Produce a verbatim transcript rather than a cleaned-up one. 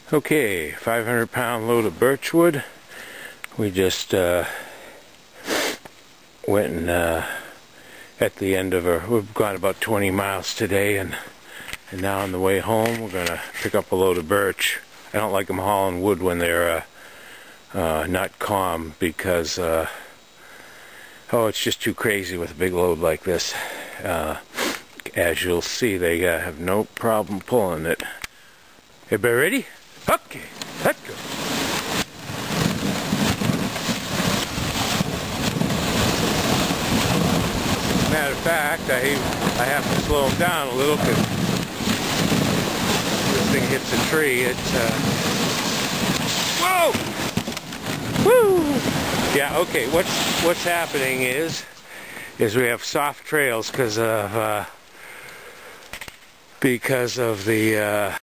Okay, five hundred pound load of birch wood. We just uh, went and uh, at the end of our, we've gone about twenty miles today, and and now on the way home we're gonna pick up a load of birch. I don't like them hauling wood when they're uh, uh, not calm, because uh, oh, it's just too crazy with a big load like this. Uh, as you'll see, they uh, have no problem pulling it. Everybody ready? Okay, let's go. Matter of fact, I I have to slow them down a little because this thing hits a tree. It's uh, whoa, woo. Yeah. Okay. What's what's happening is is we have soft trails because of uh, because of the. Uh,